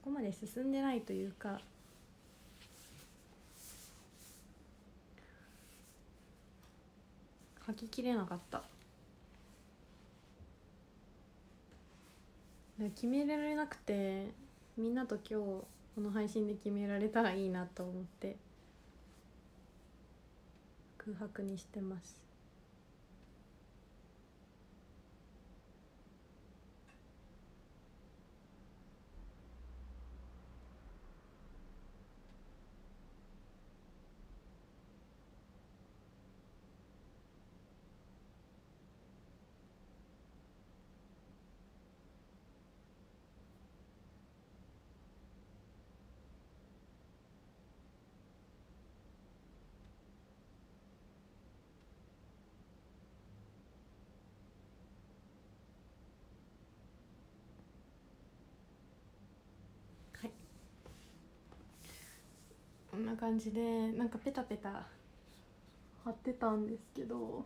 こまで進んでないというか、書ききれなかった。決められなくて、みんなと今日この配信で決められたらいいなと思って空白にしてます。はい、こんな感じでなんかペタペタ貼ってたんですけど、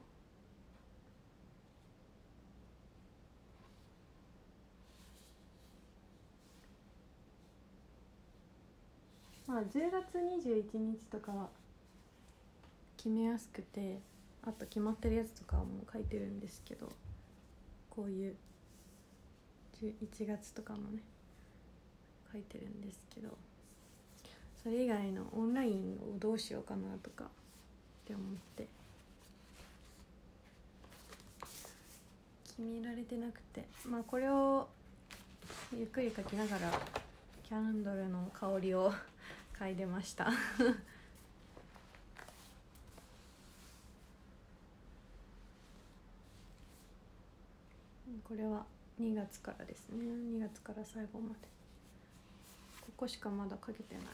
まあ10月21日とかは決めやすくて、あと決まってるやつとかはもう書いてるんですけど、こういう11月とかもね書いてるんですけど、それ以外のオンラインをどうしようかなとかって思って決められてなくて、まあこれをゆっくり書きながらキャンドルの香りを嗅いでましたこれは2月からですね。2月から最後までここしかまだかけてない。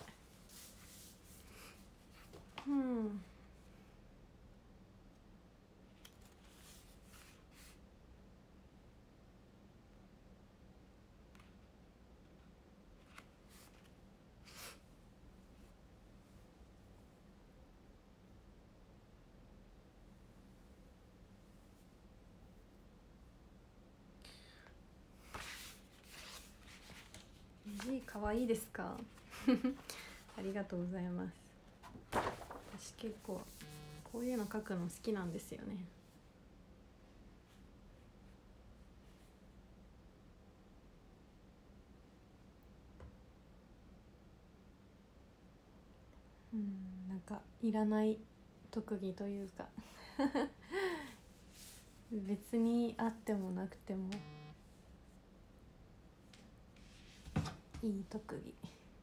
字かわいいですかありがとうございます。私結構こういうの書くの好きなんですよね。なんかいらない特技というか別にあってもなくてもいい特技。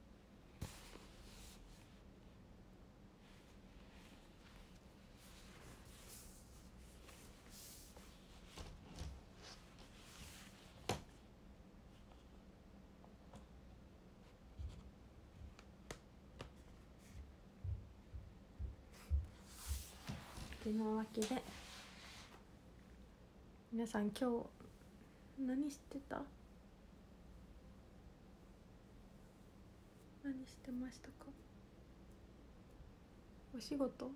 てなわけで皆さん今日何してた？何してましたか？お仕事？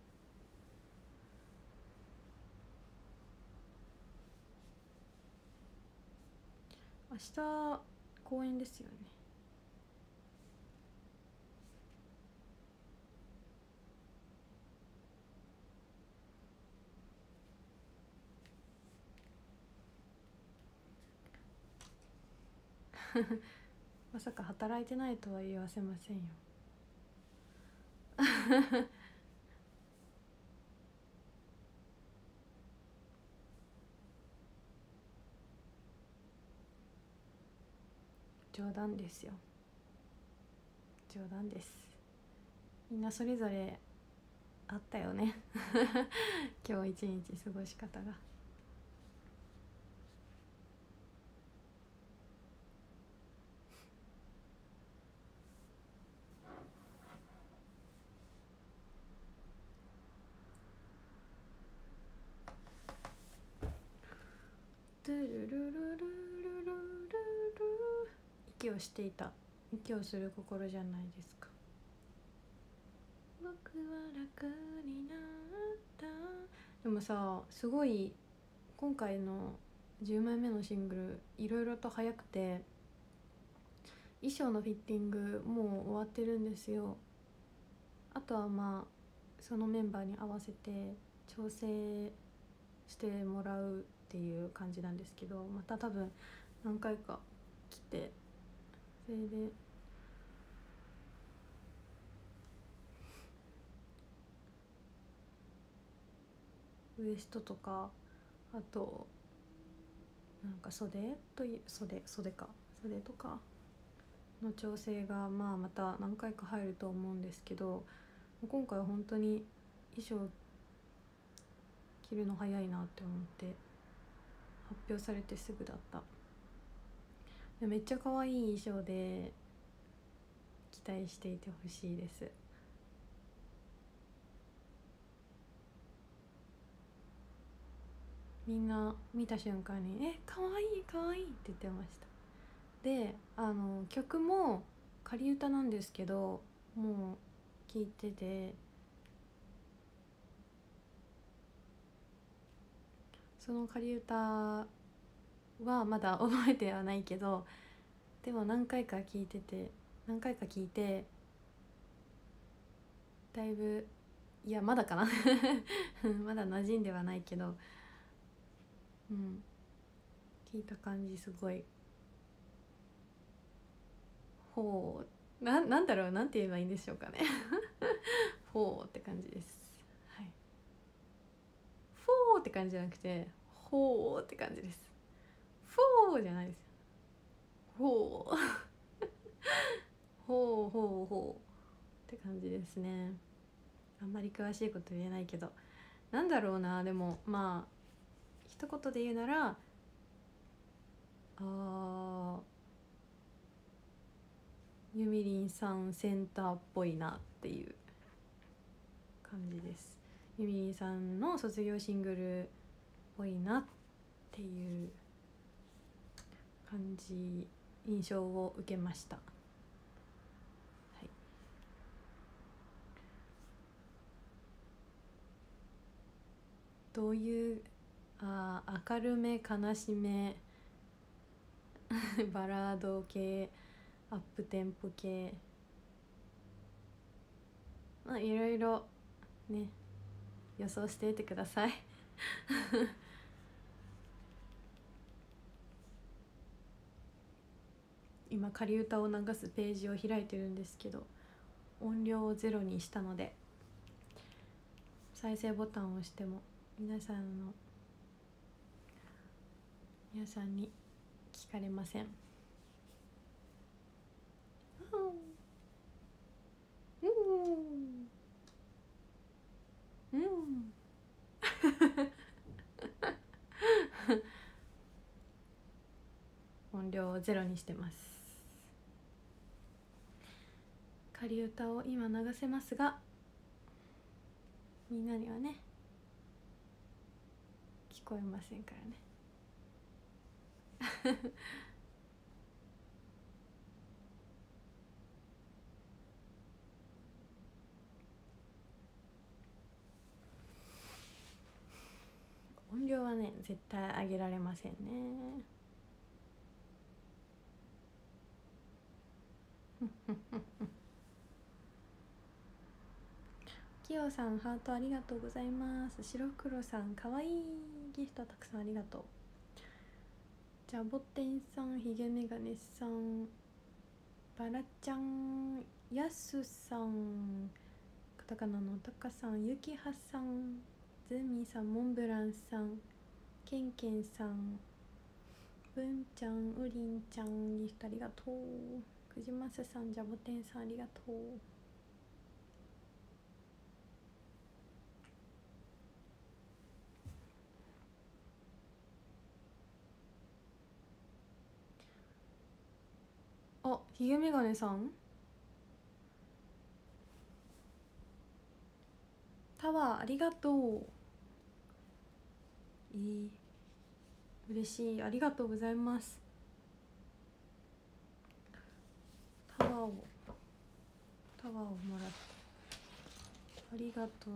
明日公演ですよね。まさか働いてないとは言わせませんよ冗談ですよ、冗談です。みんなそれぞれあったよね今日一日過ごし方が。トゥルルルルルルル息をしていた。息をする心じゃないですか。僕は楽になった。でもさ、すごい今回の10枚目のシングルいろいろと早くて、 衣装のフィッティングもう終わってるんですよ。あとはまあそのメンバーに合わせて調整してもらうっていう感じなんですけど、また多分何回か来て、それでウエストとか、あとなんか袖とかの調整がまた何回か入ると思うんですけど、今回は本当に衣装着るの早いなって思って、発表されてすぐだった。めっちゃ可愛い衣装で期待していてほしいです。みんな見た瞬間に「え、可愛い可愛い」って言ってました。で、曲も仮歌なんですけど、もう聴いてて、その仮歌はまだ覚えてはないけど、でも何回か聞いてだいぶ、いやまだかなまだ馴染んではないけど、聞いた感じすごい、ほう、なんだろう、なんて言えばいいんでしょうかねほうって感じです。はい、フォーって感じじゃなくて、ほうって感じです。フォーじゃないですよ。ほうほうほうほうって感じですね。あんまり詳しいこと言えないけど、なんだろうな、でもまあ一言で言うなら、ゆみりんさんセンターっぽいなっていう感じです。ゆみりんさんの卒業シングルっぽいなっていう感じ、印象を受けました。はい、どういう、明るめ、悲しめバラード系、アップテンポ系、まあいろいろね、予想していてください今仮歌を流すページを開いてるんですけど、音量をゼロにしたので再生ボタンを押しても皆さんに聞かれません。音量をゼロにしてます。仮歌を今流せますが、みんなにはね聞こえませんからね音量はね絶対上げられませんねきよさんハートありがとうございます。白黒さんかわいいギフトたくさんありがとう。じゃぼてんさん、ひげめがねさん、バラちゃん、やすさん、カタカナのたかさん、ゆきはさん、ズーミーさん、モンブランさん、けんけんさん、ぶんちゃん、うりんちゃん、ギフトありがとう。くじまささん、じゃぼてんさんありがとう。あ、ひげめがねさん、タワーありがとう。嬉しい、ありがとうございます。タワーをもらった、ありがと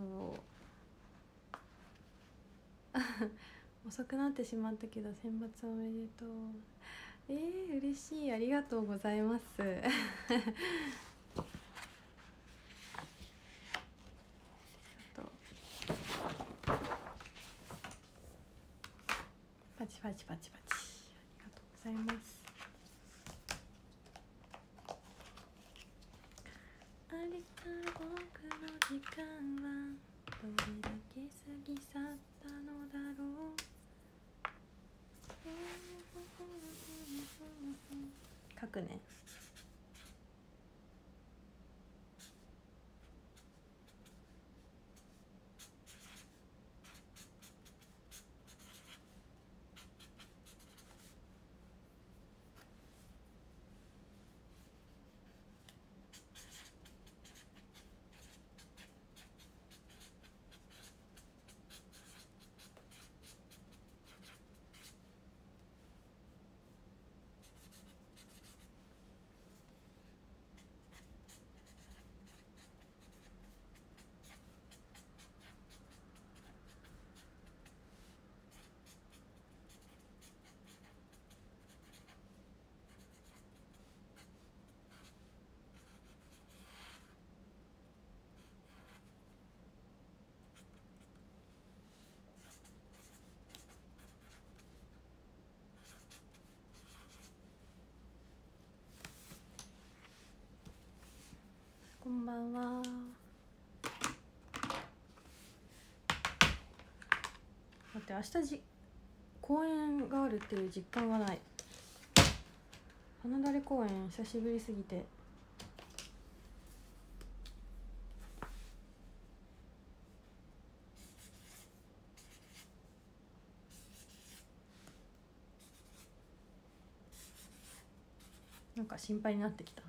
う遅くなってしまったけど選抜おめでとう。 嬉しい、ありがとうございますパチパチパチパチ、ありがとうございます。あれから僕の時間はどれだけ過ぎ去ったのだろう。書くね。こんばんは。待って、明日公演があるっていう実感がない。花だれ公演久しぶりすぎて。なんか心配になってきた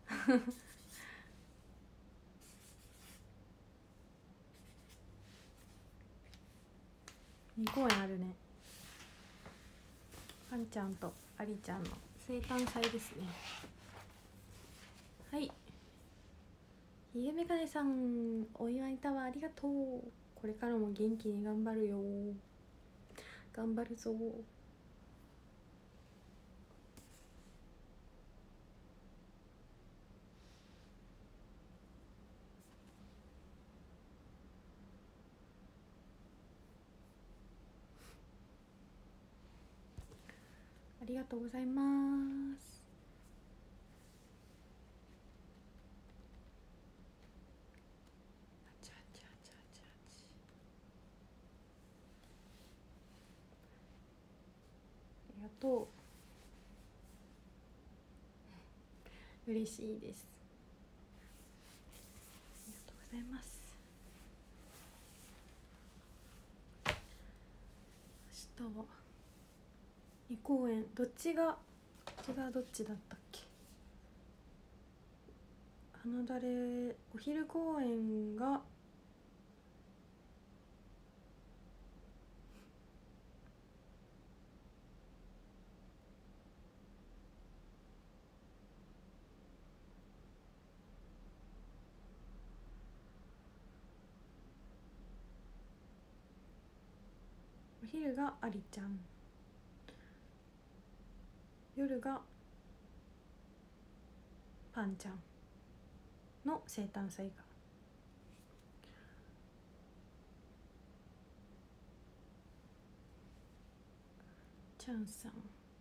2公演あるね。パンちゃんとアリちゃんの生誕祭ですね。はい、ひげめがねさん、お祝いタワーありがとう。これからも元気に頑張るよ。頑張るぞ。ありがとうございます。ありがとう。嬉しいです。ありがとうございます。明日は2公演、どっちがどっちだったっけ。花だれお昼公演がお昼がありちゃん、夜がパンちゃんの生誕祭が。チャンさん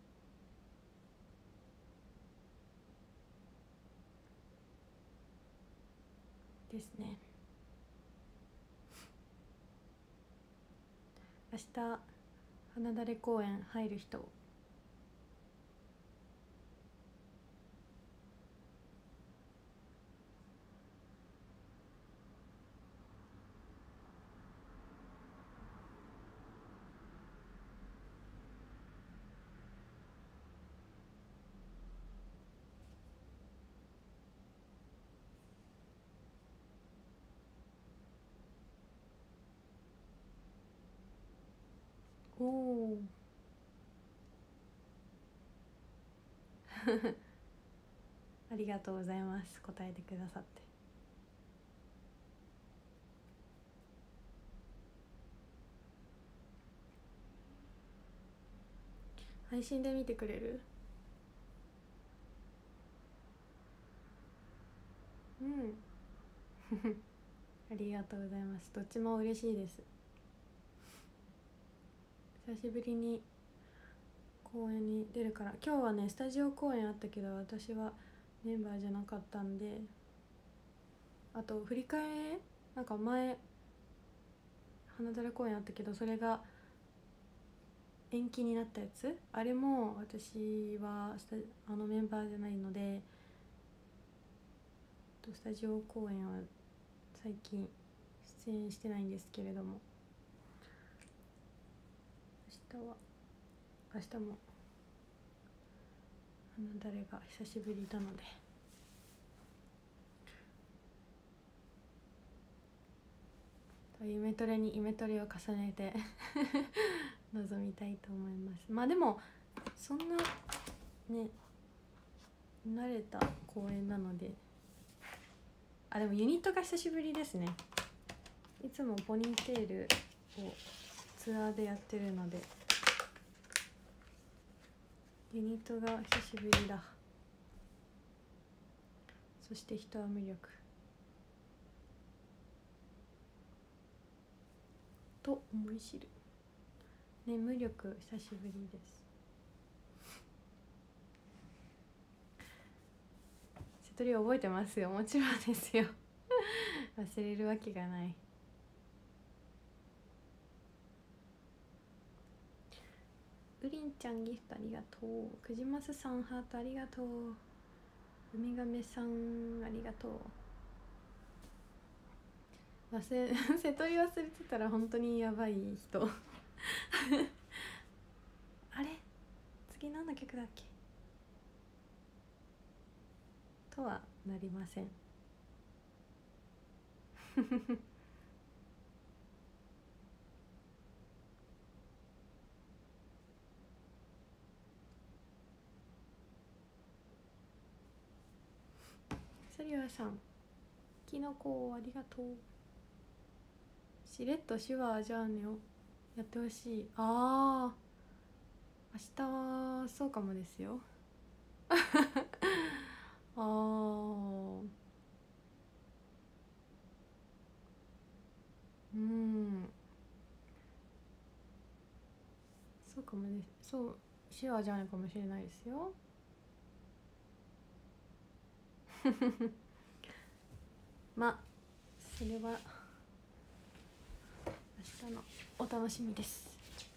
ですね。明日花だれ公園入る人。おおありがとうございます、答えてくださって。配信で見てくれる？ うんありがとうございます。どっちも嬉しいです。久しぶりに公演に出るから、今日はねスタジオ公演あったけど私はメンバーじゃなかったんで、あと振り替えなんか前花だら公演あったけどそれが延期になったやつ、あれも私はメンバーじゃないので、スタジオ公演は最近出演してないんですけれども、明日も花だれが久しぶりなので、イメトレにイメトレを重ねて臨みたいと思います。まあでもそんなね慣れた公演なので、でもユニットが久しぶりですね。いつもポニーテールをツアーでやってるのでユニットが久しぶりだ。そして人は無力と思い知るね。無力久しぶりです。瀬戸り覚えてますよ、もちろんですよ忘れるわけがない。ウリンちゃんギフトありがとう。くじますさんハートありがとう。ウミガメさんありがとう。瀬戸り忘れてたら本当にやばい人あれ次何の曲だっけとはなりませんサリアさんキノコありがとう。しれっと手話じゃあねをやってほしい。明日はそうかもですよそうかもです。そう手話じゃないかもしれないですよそれは明日のお楽しみです。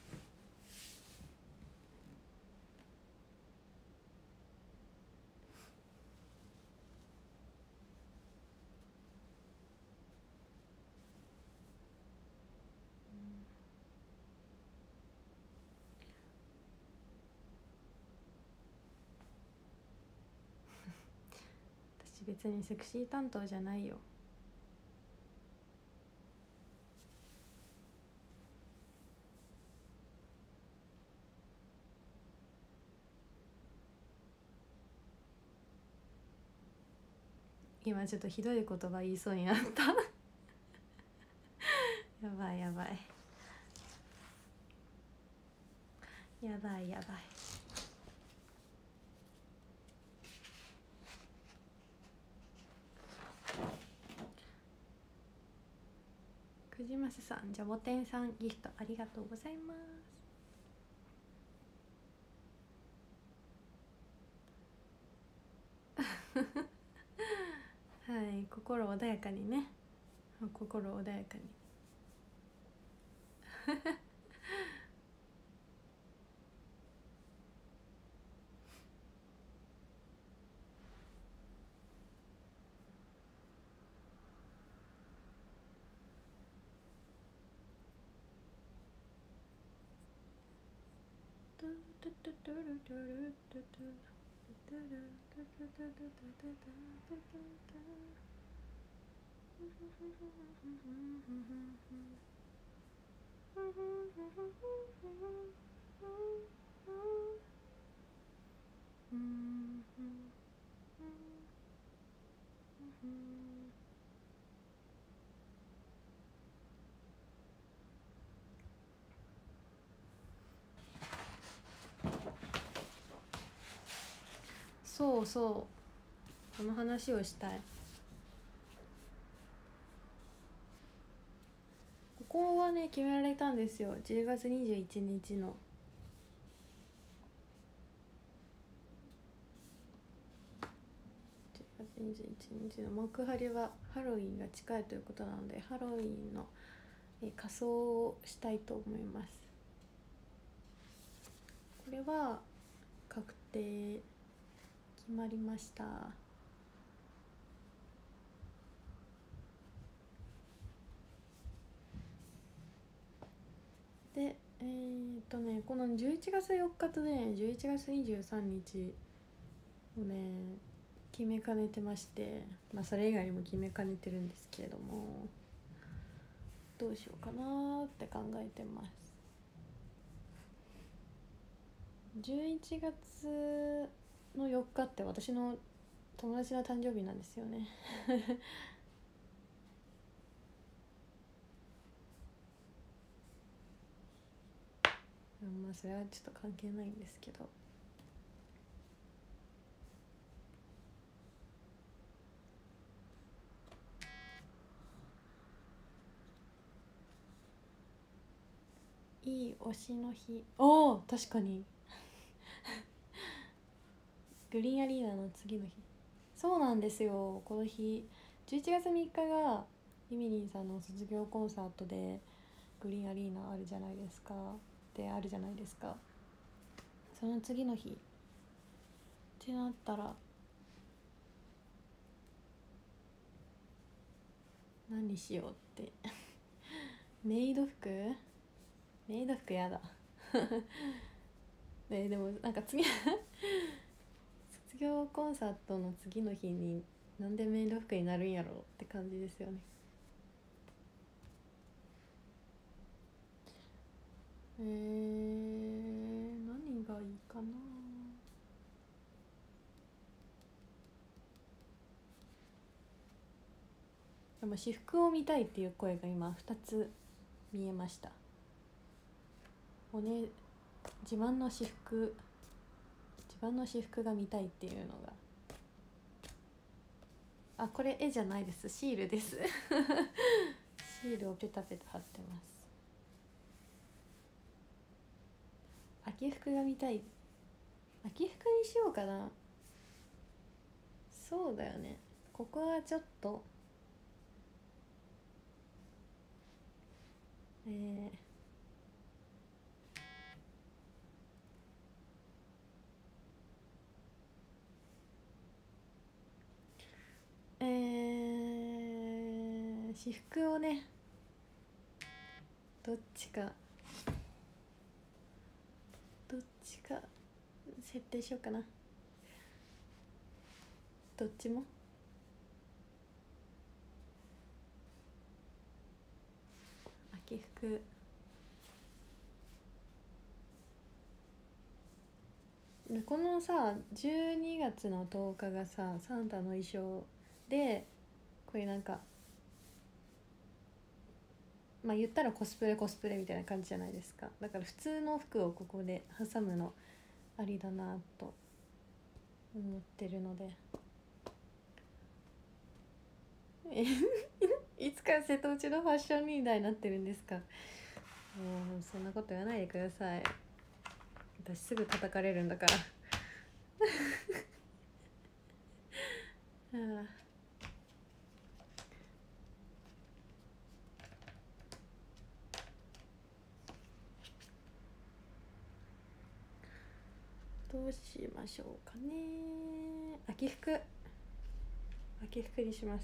私別にセクシー担当じゃないよ。今ちょっとひどい言葉言いそうになったやばいやばいやばいやばい。くじますさん、じゃぼてんさんギフトありがとうございますはい心穏やかにね、心穏やかにそうこの話をしたい。 こはね決められたんですよ。10月21日の21日の幕張はハロウィンが近いということなので、ハロウィンの仮装をしたいと思います。これは確定、決まりました。でこの11月4日とね11月23日をね決めかねてまして、それ以外にも決めかねてるんですけれども、どうしようかなって考えてます。11月の4日って私の友達の誕生日なんですよねそれはちょっと関係ないんですけど、いい推しの日、確かにグリーンアリーナの次の日、そうなんですよ。この日11月3日がイミリンさんの卒業コンサートでグリーンアリーナあるじゃないですか。その次の日ってなったら何しようってメイド服やだでもなんか卒業コンサートの次の日になんでメイド服になるんやろうって感じですよね。何がいいかな。でも私服を見たいっていう声が今2つ見えました。自慢の私服が見たいっていうのが、これ絵じゃないです、シールですシールをペタペタ貼ってます。秋服が見たい。秋服にしようかな。そうだよね、ここはちょっと私服をねどっちか設定しようかな。どっちも秋服このさ12月の10日がさサンタの衣装で、これなんか言ったらコスプレみたいな感じじゃないですか。だから普通の服をここで挟むのありだなと思ってるのでいつから瀬戸内のファッションリーダーになってるんですか。もうそんなこと言わないでください。私すぐ叩かれるんだからどうしましょうかね。秋服にします。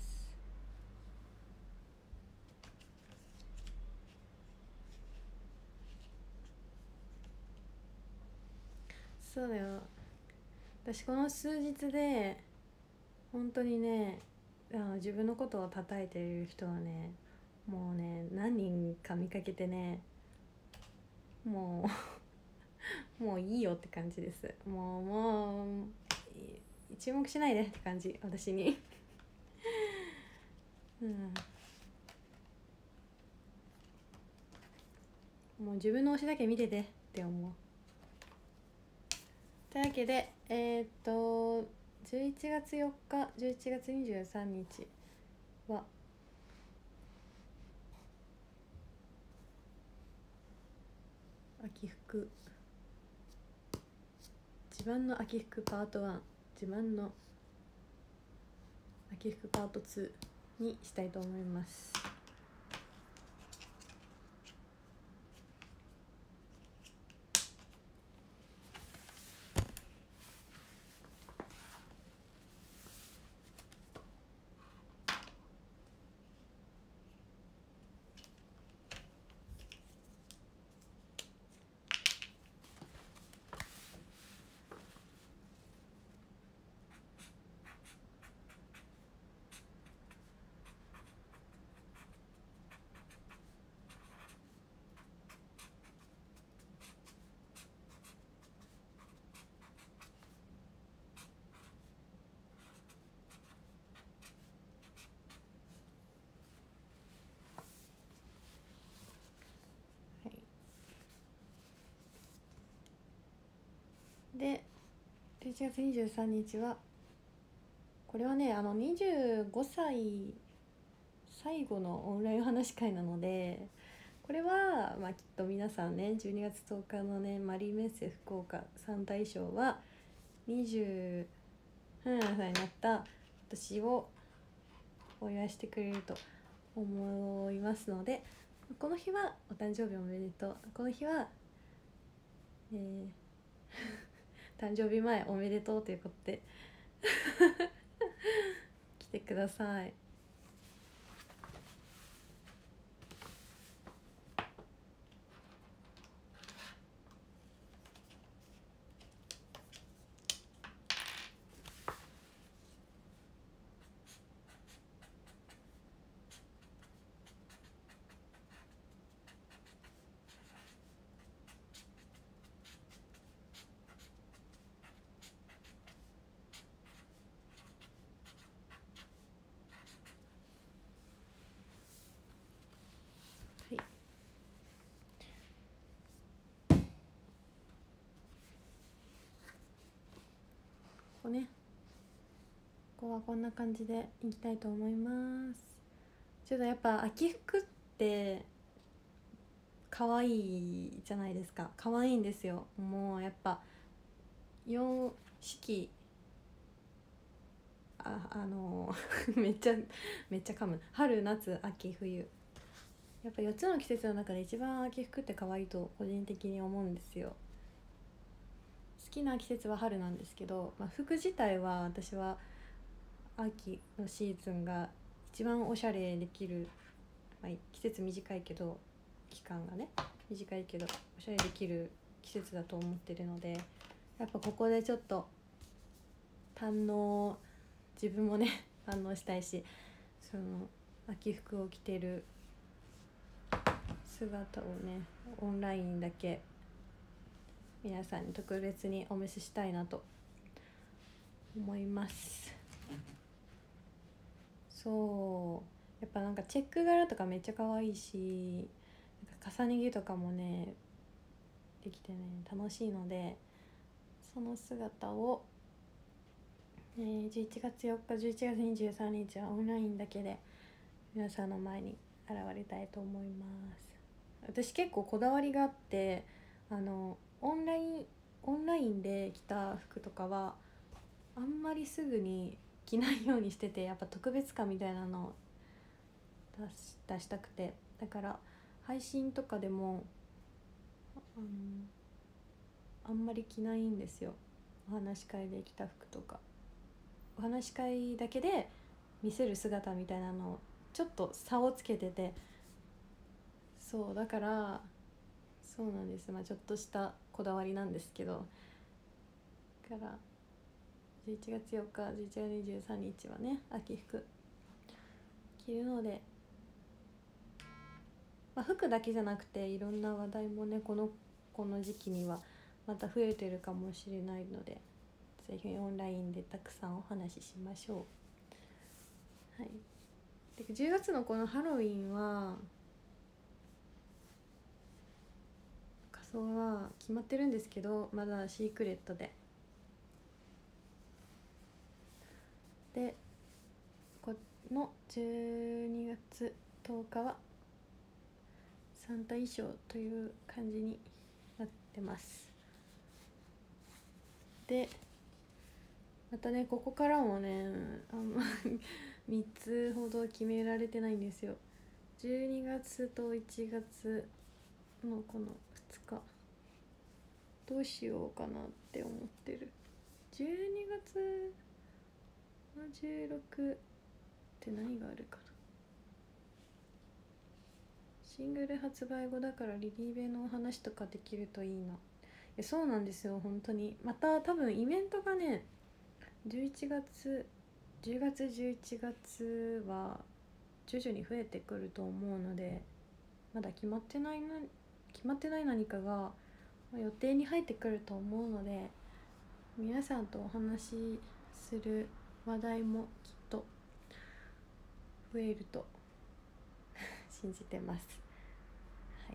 そうだよ、私この数日で本当にね自分のことを叩いている人はねもうね何人か見かけてね、もういいよって感じです。もう注目しないでって感じ、私にもう自分の推しだけ見ててって思う。というわけで11月4日11月23日は秋服、自慢の秋服パート1、自慢の秋服パート2にしたいと思います。で11月23日はこれはね25歳最後のオンライン話し会なので、これはきっと皆さんね12月10日のねマリーメッセ福岡3大賞は27歳になった私をお祝いしてくれると思いますので、この日はお誕生日おめでとう、この日は誕生日前おめでとうということで来てください。ね、ここはこんな感じでいきたいと思います。ちょっとやっぱ秋服って可愛いじゃないですか。可愛いんですよ。もうやっぱ4四季めっちゃ噛む。春夏秋冬、やっぱ4つの季節の中で一番秋服って可愛いと個人的に思うんですよ。好きな季節は春なんですけど、服自体は私は秋のシーズンが一番おしゃれできる、季節短いけど期間がね短いけどおしゃれできる季節だと思ってるので、やっぱここでちょっと自分もね堪能したいし、その秋服を着てる姿をねオンラインだけ皆さんに特別にお見せしたいなと思います。そうやっぱなんかチェック柄とかめっちゃ可愛いし、重ね着とかもねできてね楽しいので、その姿を、11月4日11月23日はオンラインだけで皆さんの前に現れたいと思います。私結構こだわりがあって、オンラインで着た服とかはあんまりすぐに着ないようにしてて、やっぱ特別感みたいなのを出したくて、だから配信とかでもあんまり着ないんですよ。お話し会で着た服とか、お話し会だけで見せる姿みたいなのをちょっと差をつけてて、そうだからそうなんです。ちょっとしたこだわりなんですけど、だから11月4日11月23日はね秋服着るので、服だけじゃなくていろんな話題もねこの時期にはまた増えてるかもしれないので、ぜひオンラインでたくさんお話ししましょう。はい。で10月のこのハロウィンは仮装は決まってるんですけど、まだシークレットでこの12月10日はサンタ衣装という感じにってます。でまたね、ここからもね3つほど決められてないんですよ。12月と1月のこの2日どうしようかなって思ってる。12月の16って何があるかな。シングル発売後だからリリーベのお話とかできるといいな。そうなんですよ、本当に。また多分イベントがね、11月10月11月は徐々に増えてくると思うので、まだ決まってない何かが予定に入ってくると思うので、皆さんとお話しする話題もきっと増えると信じてます。はい。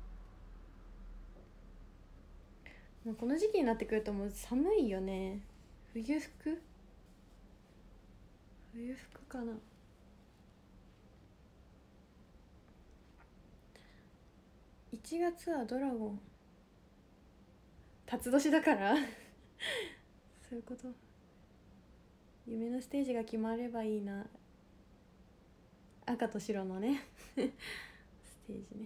もうこの時期になってくるともう寒いよね。冬服かな。1月はドラゴン辰年だからそういうこと。夢のステージが決まればいいな。赤と白のねステージね。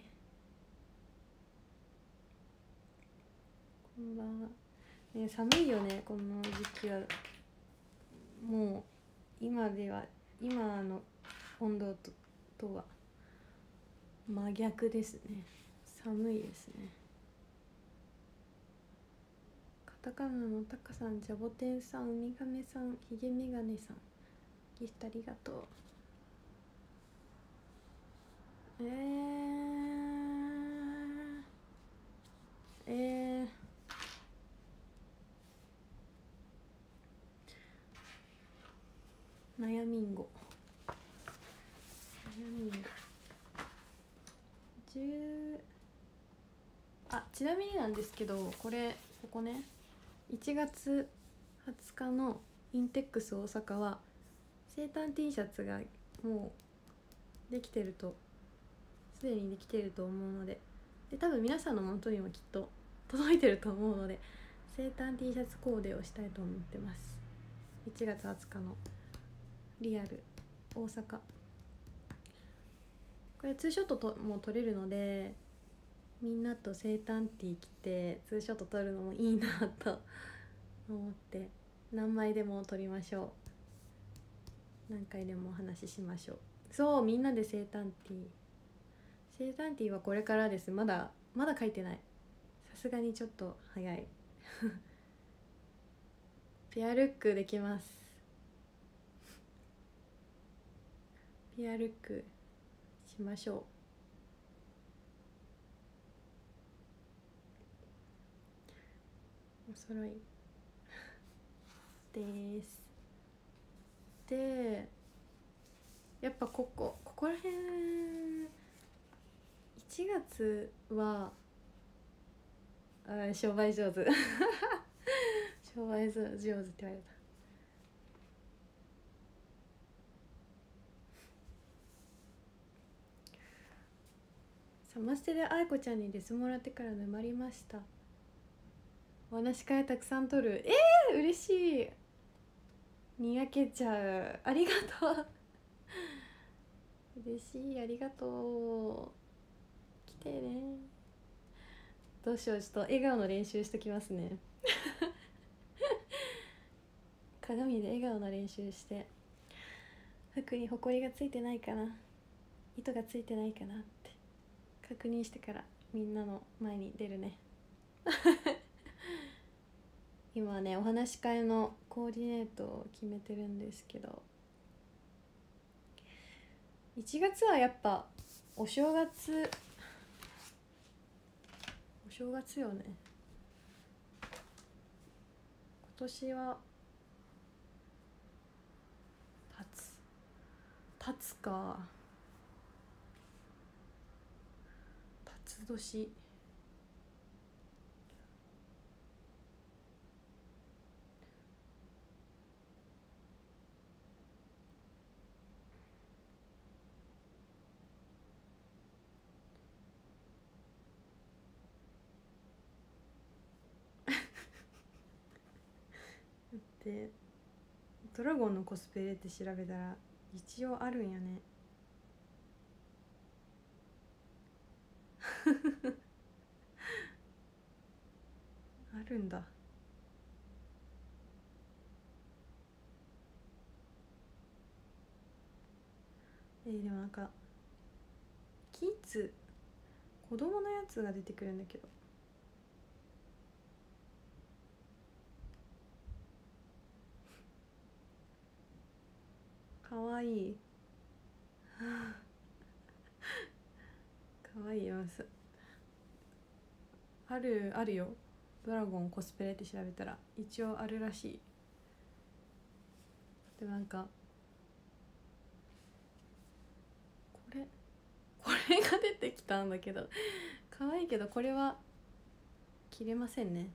こんばんは。ね、寒いよね、この時期は。もう今の温度とは真逆ですね。寒いですね。カタカナのタカさん、ジャボテンさん、ウミガメさん、ヒゲメガネさん、ギフトありがとう。悩みんごちなみになんですけど、ここね、1月20日のインテックス大阪は生誕 T シャツがもうすでにできてると思うので、多分皆さんの元にもきっと届いてると思うので、生誕 T シャツコーデをしたいと思ってます。1月20日のリアル大阪、これツーショットも撮れるので、みんなと生誕 T 着てツーショット撮るのもいいなと思って、何枚でも撮りましょう。何回でもお話ししましょう。そう、みんなで生誕 T はこれからです。まだ書いてない。さすがにちょっと早いペアルックできます。ペアルックしましょう。お揃いですで、やっぱここら辺1月は商売上手商売上手って言われた。サマステで愛子ちゃんにレスもらってから沼りました。お話し会たくさん撮る。嬉しい。にやけちゃう。ありがとう嬉しい、ありがとう。来てね。どうしよう、ちょっと笑顔の練習しときますね鏡で笑顔の練習して、服にほこりがついてないかな、糸がついてないかなって確認してからみんなの前に出るね今ね、お話し会のコーディネートを決めてるんですけど、1月はやっぱお正月よね。今年はたつか、たつ年。 でドラゴンのコスプレって調べたら一応あるんやね。あるんだ。でもなんかキッズ子供のやつが出てくるんだけど、かわいいかわいいよ。あるよ。ドラゴンコスプレって調べたら一応あるらしい。でもなんかこれが出てきたんだけど可愛いけどこれは着れませんね。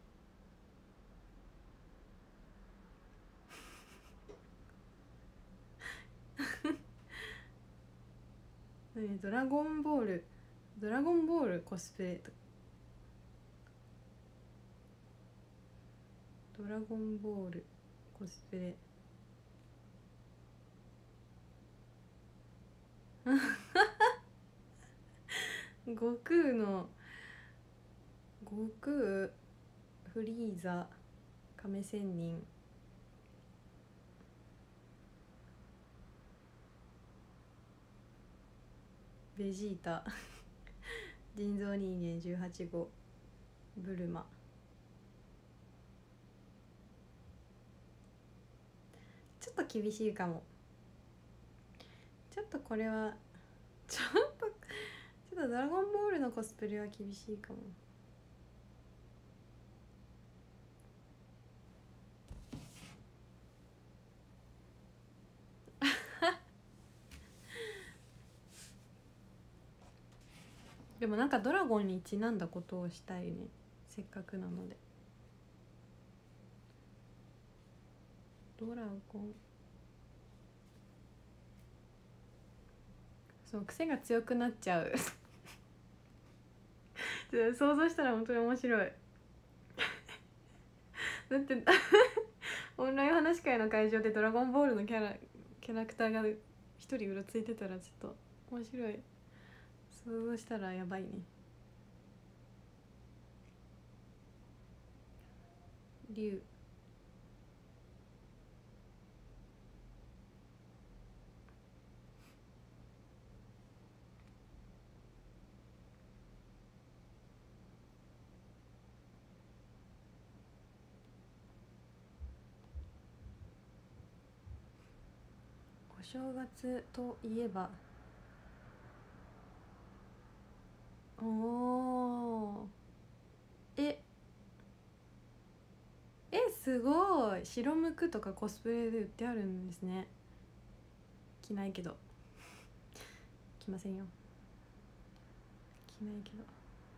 ドラゴンボールコスプレとか、ドラゴンボールコスプレ悟空フリーザ亀仙人ベジータ人造人間18号ブルマ。ちょっと厳しいかも。ちょっとこれはちょっとドラゴンボールのコスプレは厳しいかも。でもなんかドラゴンにちなんだことをしたいね、せっかくなので。ドラゴン、そう癖が強くなっちゃう想像したら本当に面白いだってオンライン話し会の会場でドラゴンボールのキャラクターが一人うろついてたらちょっと面白い。想像したらやばいね。竜お正月といえばおーすごい。白むくとかコスプレで売ってあるんですね。着ないけど着ませんよ。着ないけど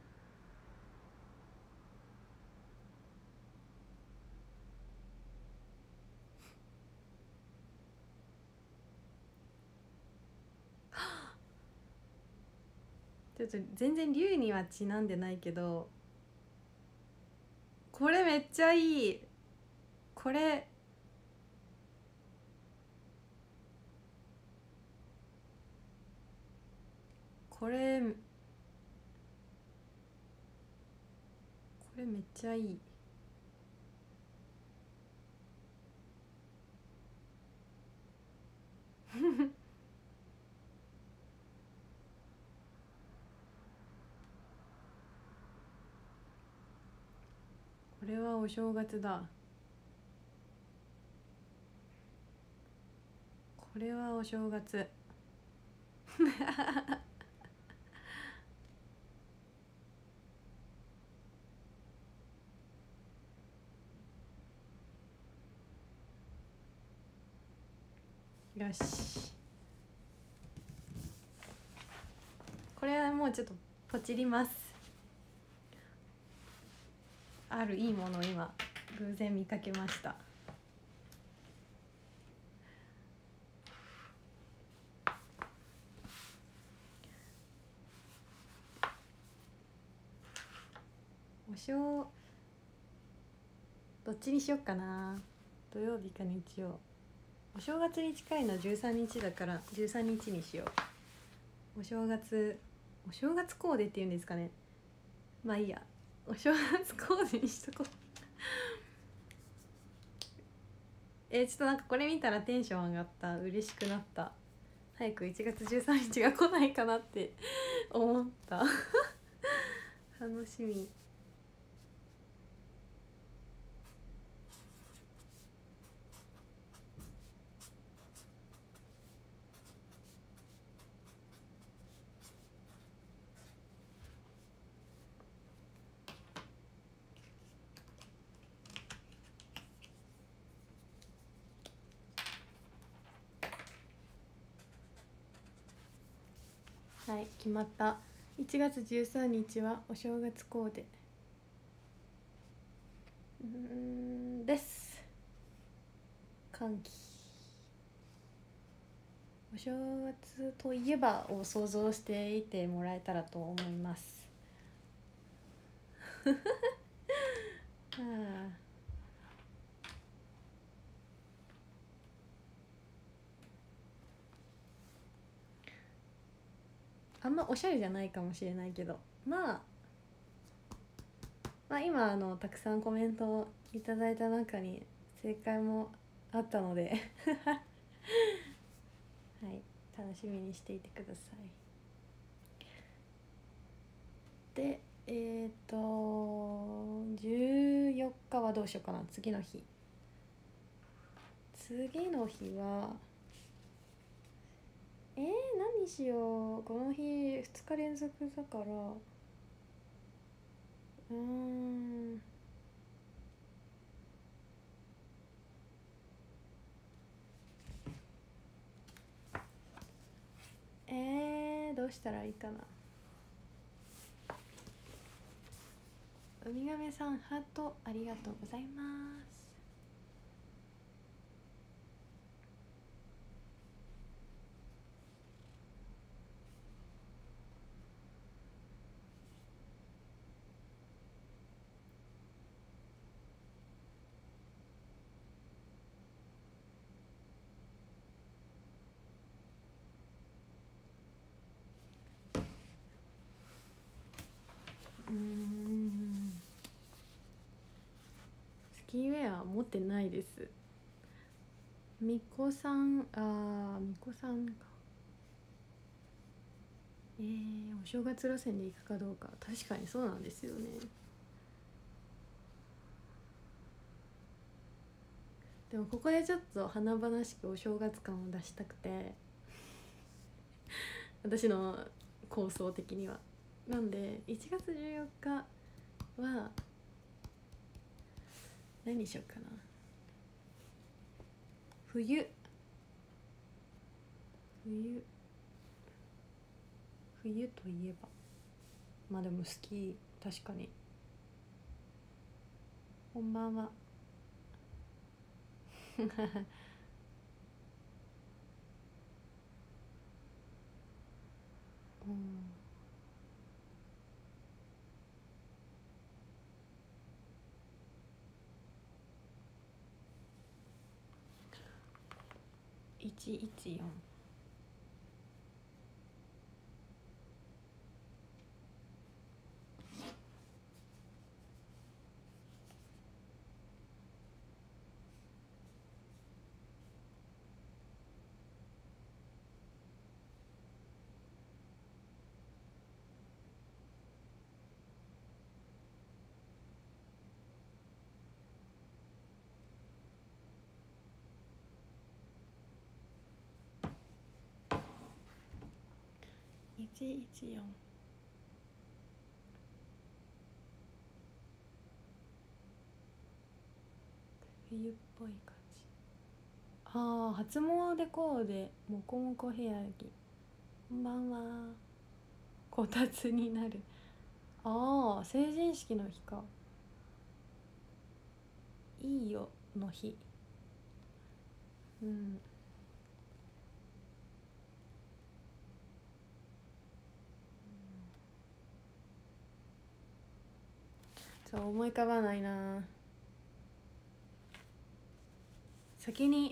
ちょっと全然竜にはちなんでないけど、これめっちゃいい。これこれめっちゃいいこれはお正月だ。これはお正月よし、これはもうちょっとポチります。あるいいものを今偶然見かけました。どっちにしよっかな。 土曜日か日曜。お正月に近いの13日だから13日にしよう。お正月コーデっていうんですかね。まあいいや、お正月コーデにしとこうちょっとなんかこれ見たらテンション上がった、嬉しくなった。早く1月13日が来ないかなって思った楽しみ。はい、決まった。1月13日はお正月コーデです。歓喜。お正月といえばを想像していてもらえたらと思いますはあ、あんまおしゃれじゃないかもしれないけど、まあ今たくさんコメントをいただいた中に正解もあったのではい、楽しみにしていてください。で14日はどうしようかな。次の日は何しよう。この日2日連続だからどうしたらいいかな。ウミガメさんハートありがとうございます。スキーウェア持ってないです。みこさんか。お正月路線で行くかどうか。確かにそうなんですよね。でもここでちょっと華々しくお正月感を出したくて私の構想的には。なんで1月14日は何にしようかな。冬といえばまあでもスキー、確かに。こんばんは114。114。冬っぽい感じ。初詣コーデもこもこ部屋着。こんばんは。こたつになる。成人式の日か。いいよの日。そう思い浮かばないな。 先に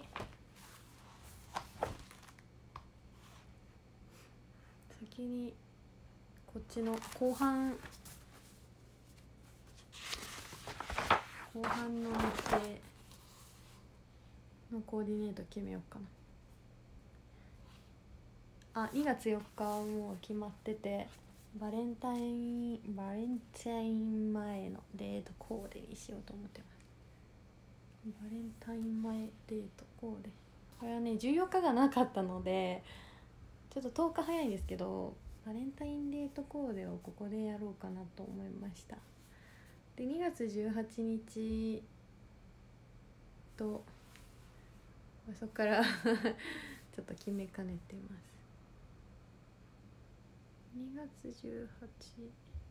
こっちの後半の日程のコーディネート決めようかな。2月4日はもう決まってて、バレンタイン前のデートコーデにしようと思ってます。バレンタイン前デートコーデ、これはね14日がなかったのでちょっと10日早いんですけど、バレンタインデートコーデをここでやろうかなと思いました。で2月18日とそこからちょっと決めかねてます。2月18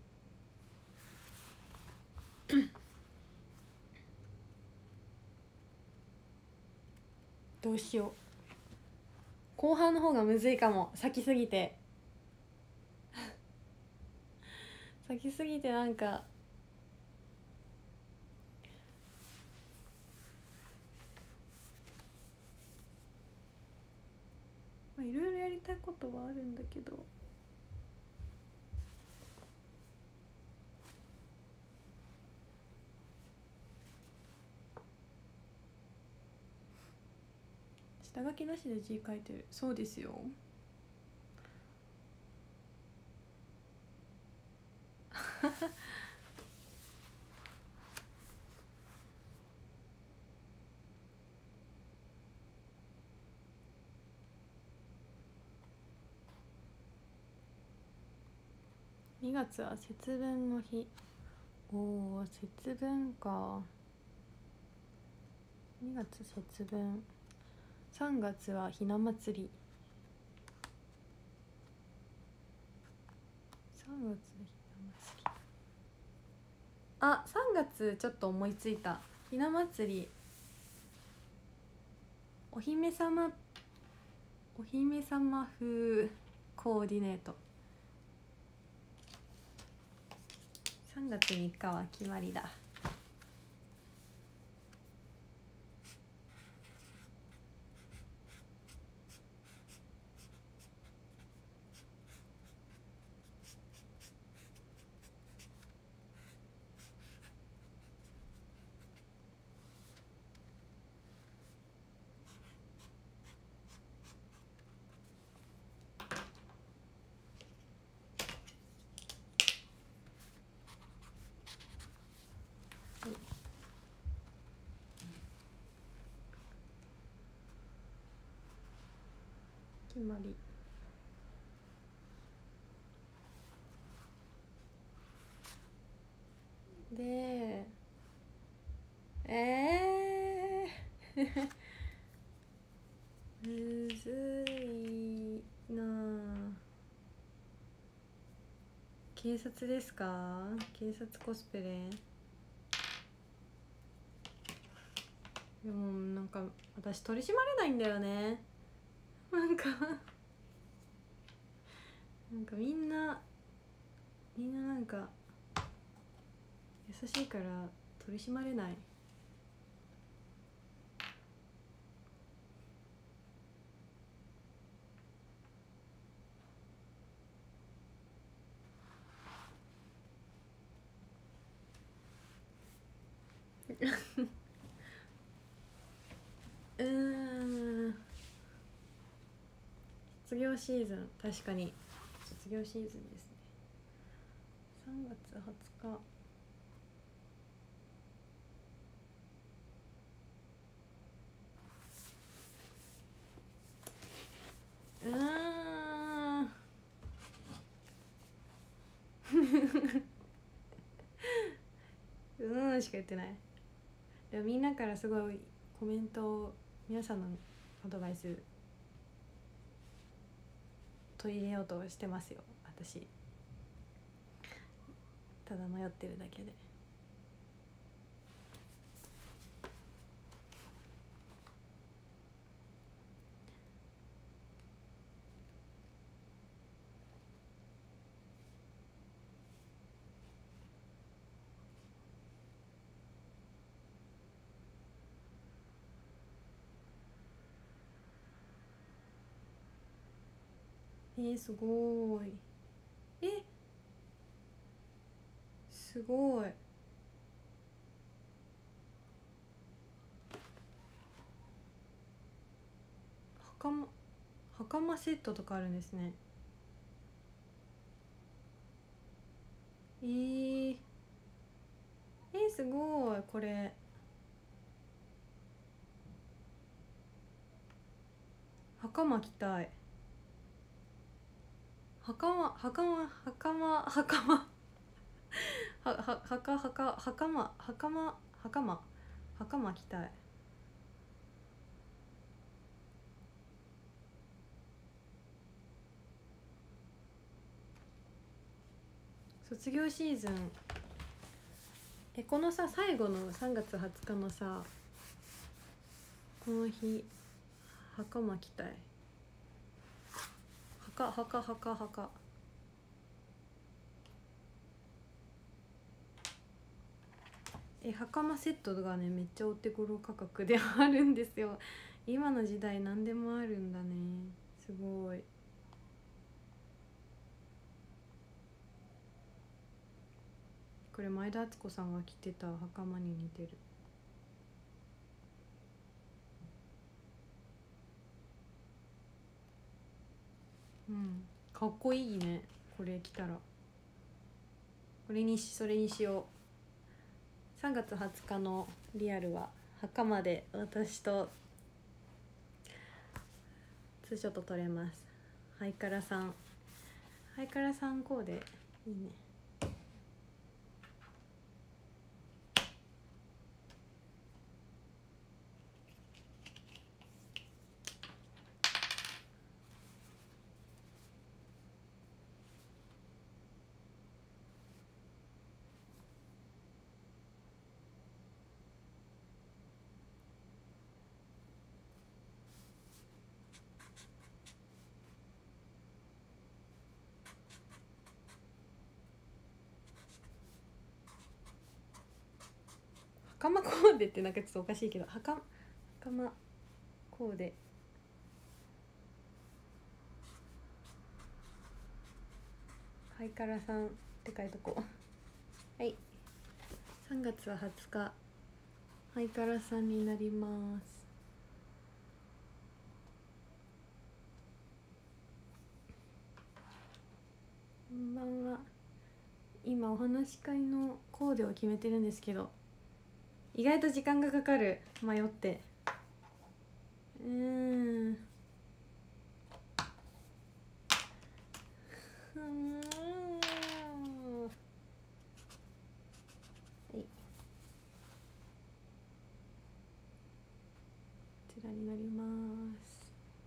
どうしよう、後半の方がむずいかも、先すぎてなんかいろいろやりたいことはあるんだけど、下書きなしで字書いてる。そうですよ2月は節分の日。おお、節分か。2月節分、3月はひな祭り。3月はひな祭り。3月ちょっと思いついた。ひな祭り、お姫様風コーディネート。3月3日は決まりだ。決まり。でむずいな。警察ですか？警察コスプレ。でもなんか私取り締まれないんだよね。なんかみんななんか優しいから取り締まれない。卒業シーズン、確かに卒業シーズンですね。3月20日。しか言ってない。でもみんなからすごいコメントを、皆さんのアドバイス取り入れようとしてますよ。私ただ迷ってるだけで。 すごーい。すごい。袴セットとかあるんですね。すごい。これ袴着たい。袴はか袴着たい。卒業シーズン、このさ最後の3月20日のさ、この日袴着たい。袴セットがねめっちゃお手頃価格であるんですよ。今の時代何でもあるんだね。すごい。これ前田敦子さんが着てた袴に似てる。かっこいいね。これ着たらそれにしよう。3月20日のリアルは袴で私とツーショット撮れます。ハイカラさんコーデいいね。袴コーデってなんかちょっとおかしいけど、袴コーデ。ハイカラさんって書いとこう。はい、3月は20日ハイカラさんになります。こんばんは。今お話し会のコーデを決めてるんですけど、意外と時間がかかる。迷ってこちらになります。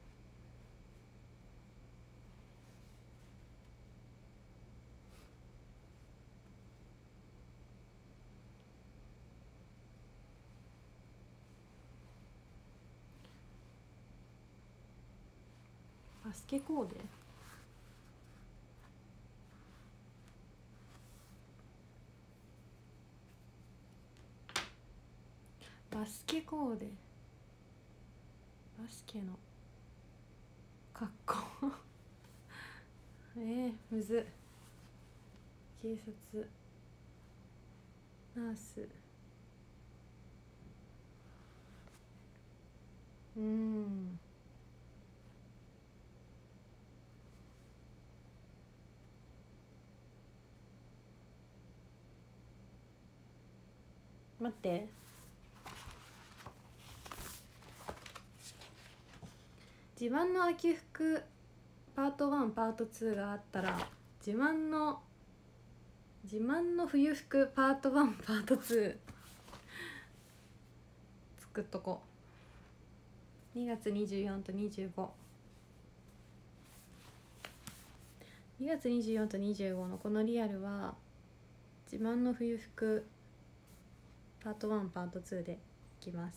バスケコーデ、バスケコーデ、バスケの格好むずっ。警察、ナース、待って、自慢の秋服パート1パート2があったら、自慢の冬服パート1パート2作っとこう。2月24と25、2月24と25のこのリアルは自慢の冬服パート1パート2でいきます。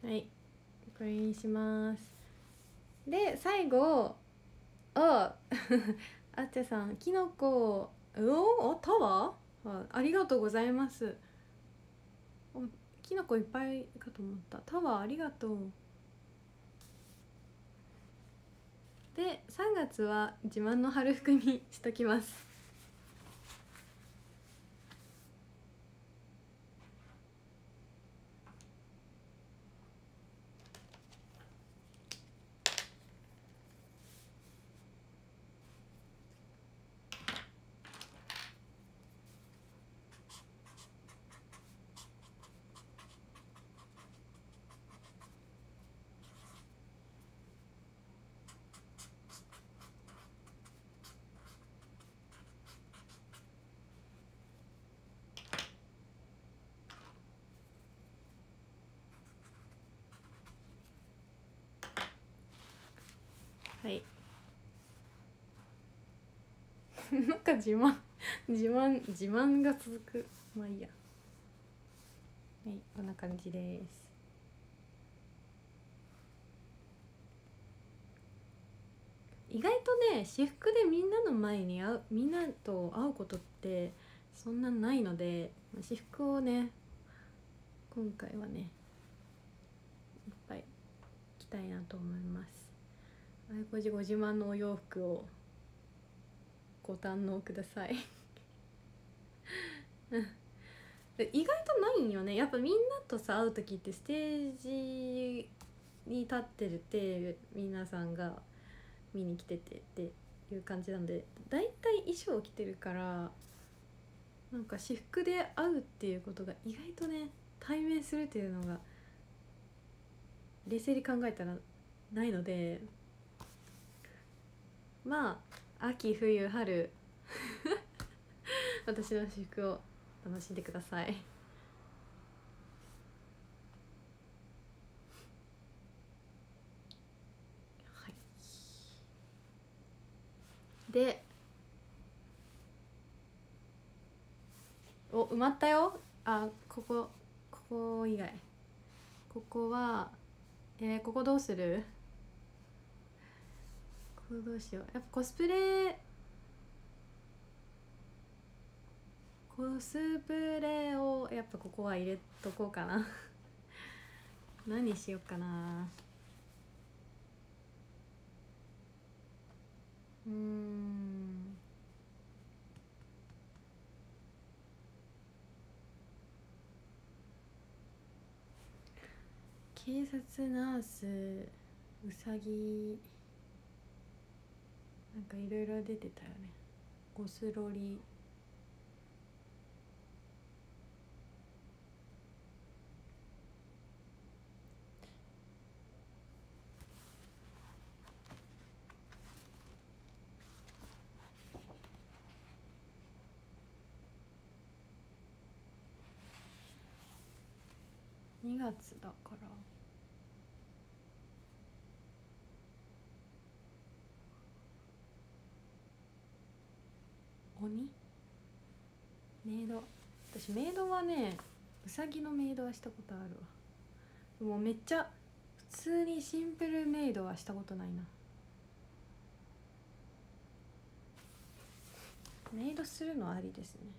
はい、これにします。で最後ああっちゃさん、きのこタワー、ありがとうございます。きのこいっぱいかと思った。タワーありがとう。で3月は自慢の春服にしときます。はい。なんか自慢が続く。まあいいや。はい、こんな感じです。意外とね、私服でみんなの前にみんなと会うことってそんなないので、私服をね今回はねいっぱい着たいなと思います。あいこじご自慢のお洋服をご堪能ください。意外とないんよね。やっぱみんなとさ会う時ってステージに立ってるって皆さんが見に来ててっていう感じなんで、だいたい衣装を着てるからなんか私服で会うっていうことが意外とね対面するっていうのが冷静に考えたらないので、まあ秋冬春私の私服を楽しんでください。はい、で埋まったよ。ここ以外ここはここどうする？ここどうしよう。やっぱコスプレをやっぱここは入れとこうかな。何しようかな。警察ナースうさぎなんかいろいろ出てたよね。ゴスロリ2月だから鬼メイド。私メイドはねうさぎのメイドはしたことあるわ。もうめっちゃ普通にシンプルメイドはしたことないな。メイドするのありですね。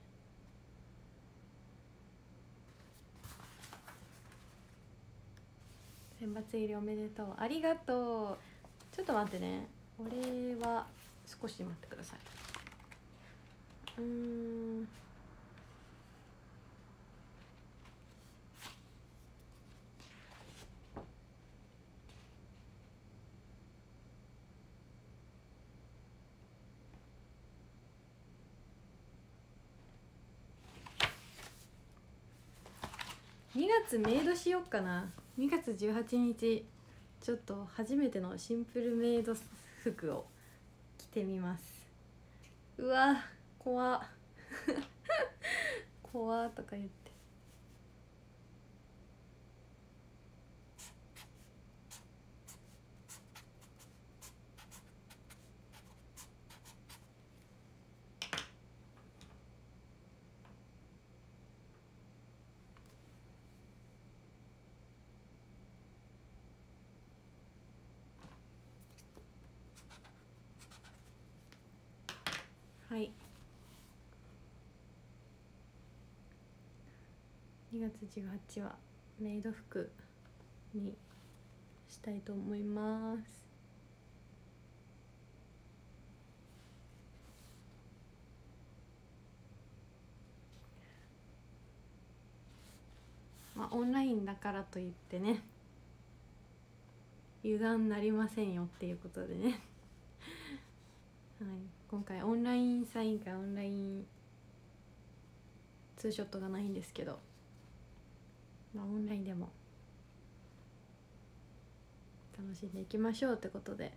選抜入りおめでとう。ありがとう。ちょっと待ってね、これは少し待ってください。2月メイドしよっかな。2月18日ちょっと初めてのシンプルメイド服を着てみます。うわ怖っ怖っとか言って。 はい2月18はメイド服にしたいと思います。まあオンラインだからといってね油断なりませんよっていうことでねはい、今回オンラインサイン会オンラインツーショットがないんですけど、まあ、オンラインでも楽しんでいきましょうってことで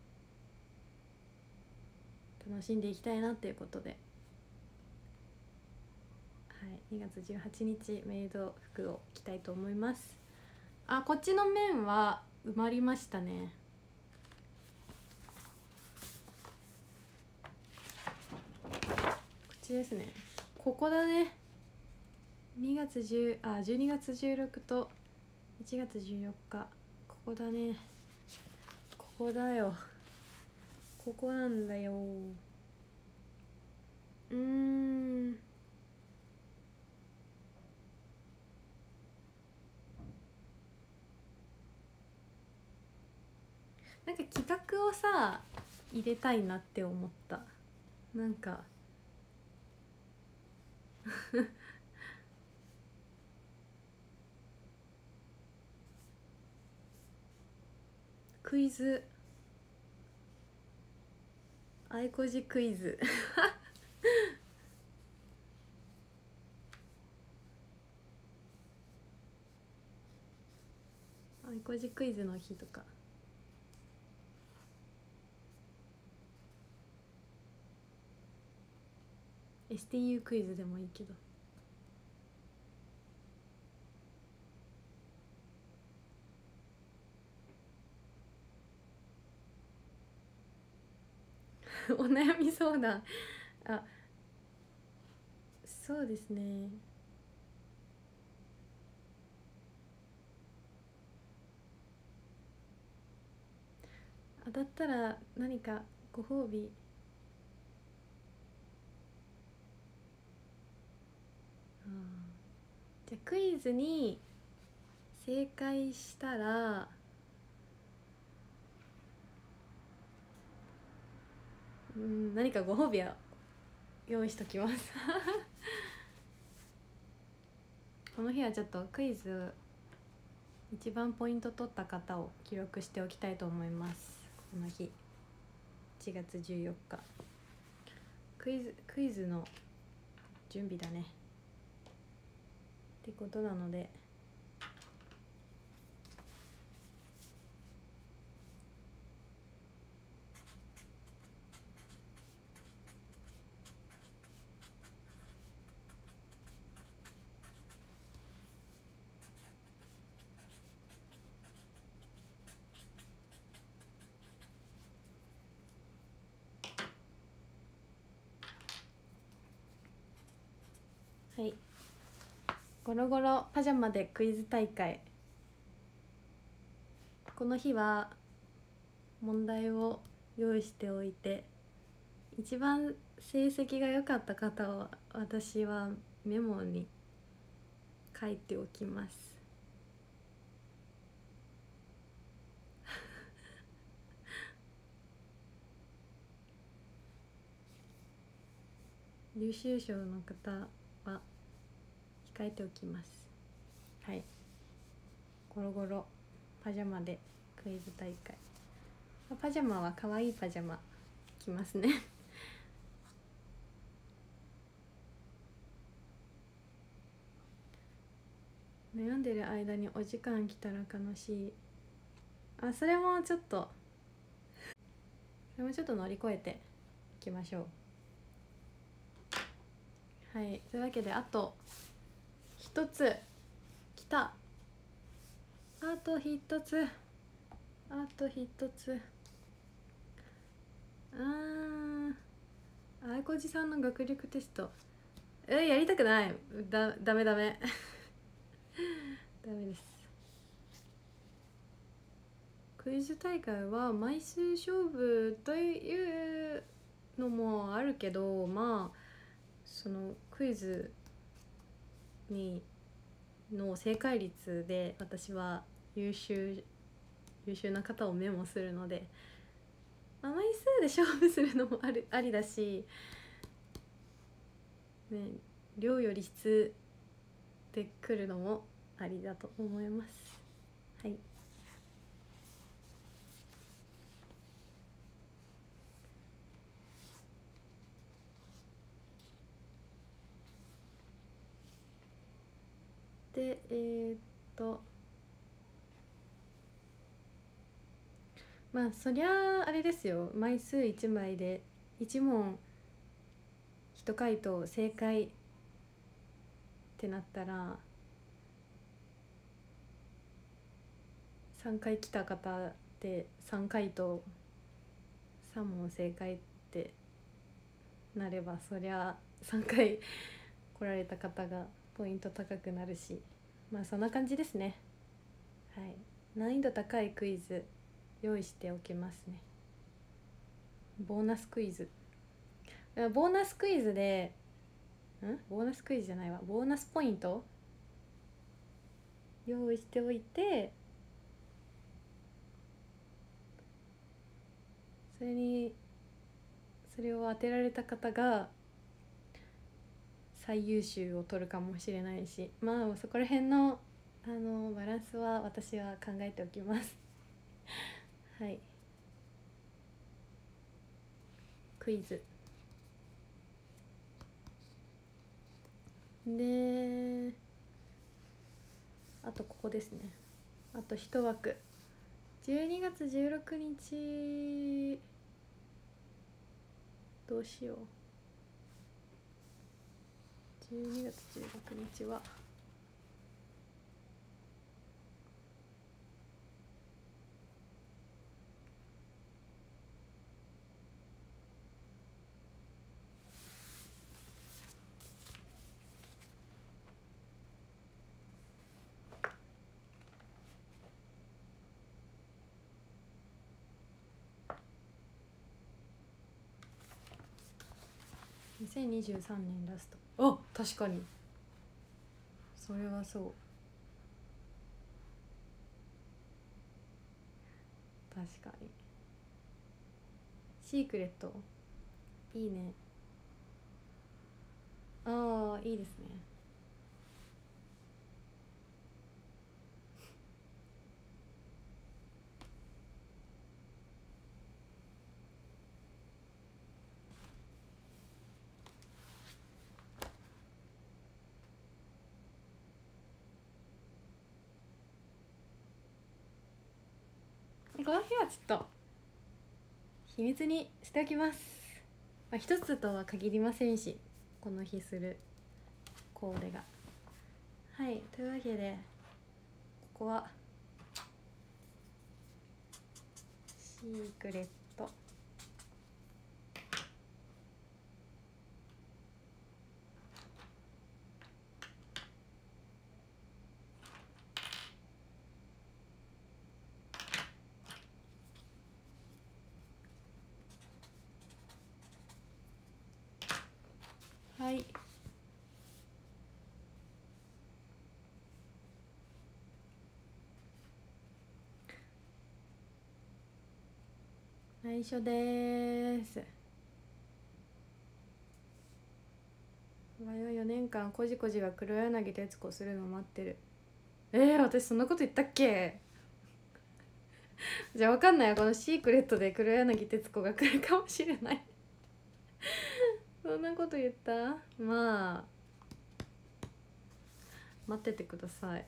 楽しんでいきたいなっていうことで、はい、2月18日メイド服を着たいと思います。あ、こっちの面は埋まりましたね。こっちですね。ここだね。12月16と1月14日ここだね。ここだよ。ここなんだよ。なんか企画をさ入れたいなって思った。なんかクイズあいこじクイズあいこじクイズの日とかSTU クイズでもいいけどお悩み相談。あ、そうですね。当たったら何かご褒美。じゃあクイズに正解したら何かご褒美は用意しときますこの日はちょっとクイズ一番ポイント取った方を記録しておきたいと思います。この日1月14日クイズの準備だねってことなので、はい、ゴロゴロパジャマでクイズ大会。この日は問題を用意しておいて一番成績が良かった方を私はメモに書いておきます優秀賞の方は控えておきます。はい、ゴロゴロパジャマでクイズ大会。パジャマは可愛いパジャマ着ますね悩んでる間にお時間来たら悲しい。あ、それもちょっと乗り越えていきましょう。はい、というわけであと一つ来た。あと一つあいこじさんの学力テストやりたくない。ダメダメです。クイズ大会は枚数勝負というのもあるけど、まあそのクイズの正解率で私は優秀な方をメモするので、まあ、枚数で勝負するのもありだし、ね、量より質で来るのもありだと思います。はい。でまあそりゃあれですよ、枚数1枚で1問1回答正解ってなったら3回来た方で3回答3問正解ってなれば、そりゃ3回来られた方がポイント高くなるし、まあそんな感じですね。はい、難易度高いクイズ用意しておきますね。ボーナスクイズでボーナスクイズじゃないわ、ボーナスポイント用意しておいて、それを当てられた方が最優秀を取るかもしれないし、まあそこら辺のバランスは私は考えておきますはい。クイズで、あとここですね、あと1枠12月16日どうしよう。12月16日は2023年ラスト。あ、確かにそれはそう、確かに。シークレットいいね。ああ、いいですね。この日はちょっと秘密にしておきます。まあ、一つとは限りませんし、この日するコーデが。はい、というわけでここはシークレットはい。内緒です。お前は4年間こじこじが黒柳徹子するの待ってる。私そんなこと言ったっけじゃあ分かんないよ、このシークレットで黒柳徹子が来るかもしれないそんなこと言った？まあ待っててください